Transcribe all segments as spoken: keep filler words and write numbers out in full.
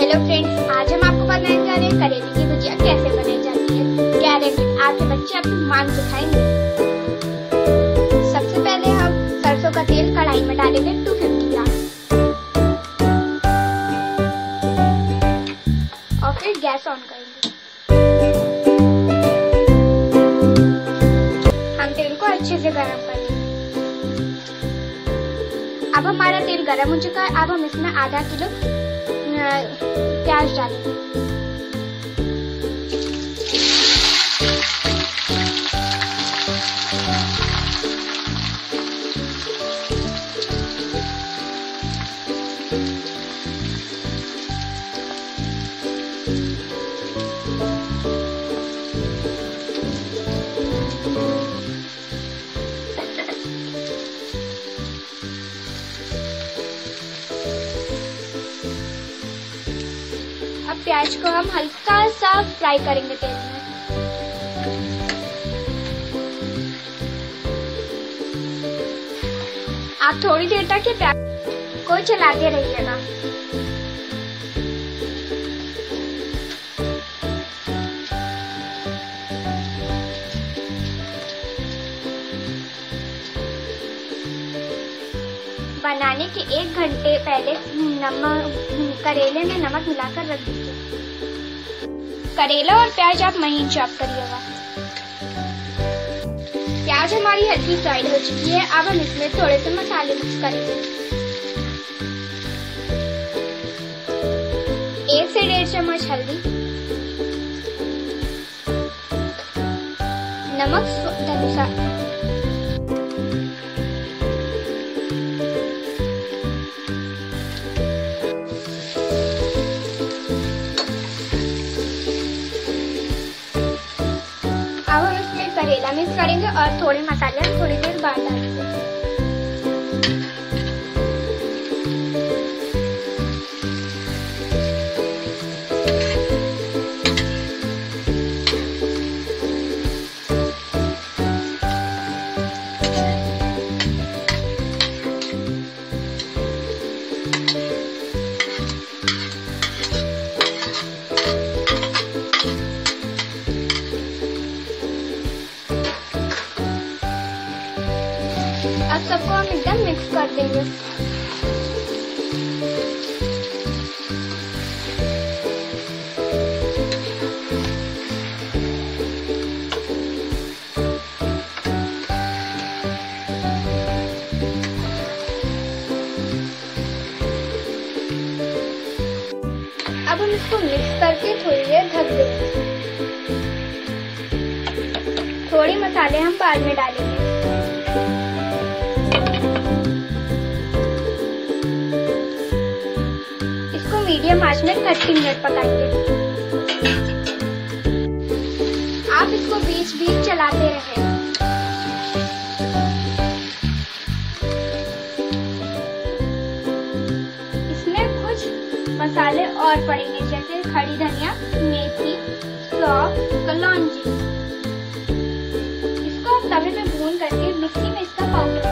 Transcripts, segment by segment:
Hello friends, आज हम आपको बताने जा रहे हैं करेले की भुजिया कैसे बनाई जाती है। गारंटी आपके बच्चे आपको मान के खाएंगे। सबसे पहले हम सरसों का तेल कढ़ाई में डालेंगे दो सौ पचास ग्राम और फिर गैस ऑन करेंगे। हम तेल को अच्छे से गर्म करेंगे। अब हमारा तेल गर्म हो चुका है। अब हम इसमें आधा किलो प्याज डालेंगे। अब प्याज को हम हल्का सा फ्राई करेंगे तेल में। आप थोड़ी देर तक ये प्याज को चलाते रहिएगा। बनाने के एक घंटे पहले नमक करेले में नमक मिलाकर रख दीजिए। करेला और प्याज आप महीन चॉप करिएगा। प्याज हमारी हल्की फ्राइड हो चुकी है। अब हम इसमें थोड़े से मसाले मिक्स करेंगे। एक से डेढ़ चम्मच हल्दी, नमक स्वाद अनुसार, अब हम इसमें करेला मिक्स करेंगे और थोड़े मसाले हम थोड़ी देर बाद डालेंगे। अब सबको हम एकदम मिक्स कर देंगे। अब हम इसको मिक्स करके थोड़ी देर ढक देंगे। थोड़े मसाले हम बाद में डालेंगे। मीडियम आंच में तीस मिनट पकाएंगे। आप इसको बीच बीच चलाते रहें। इसमें कुछ मसाले और पड़ेंगे जैसे खड़ी धनिया, मेथी, सौंफ, कलौंजी। इसको हम तवे पे भून करके मिक्सी में इसका पाउडर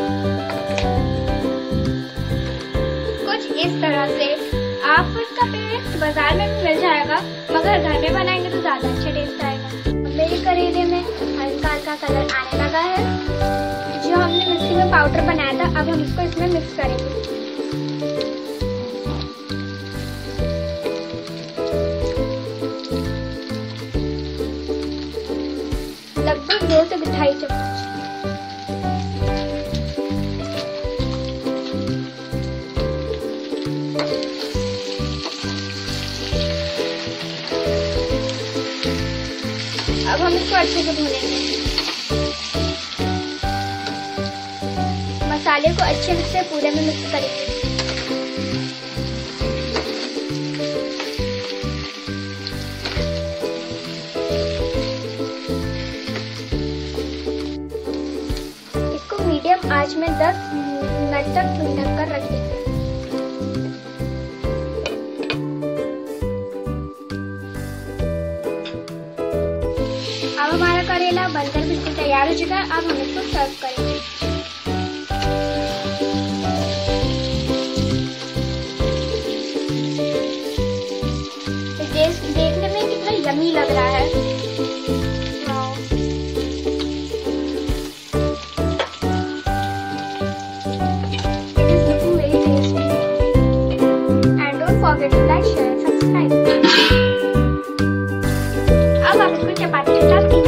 कुछ इस तरह से। आपको इसका पेस्ट बाजार में भी मिल जाएगा, मगर घर में बनाएंगे तो ज्यादा अच्छा टेस्ट आएगा। मेरे करेले में हल्का हल्का कलर आने लगा है। जो हमने मिक्सी में पाउडर बनाया था, अब हम इसको इसमें मिक्स करेंगे। लगभग दो से ढाई चम्मच। अब हम इसको अच्छे से भूनेंगे। मसाले को अच्छे से पूरे में मिक्स करेंगे। इसको मीडियम आंच में दस मिनट तक ढक कर रख देंगे। अब हमारा करेला बनकर बिल्कुल तैयार हो चुका है। अब हम इसको सर्व करेंगे। यम्मी लग रहा है। It is looking very tasty. And don't forget to like, share, and subscribe. अब आप इसको चपाती के साथ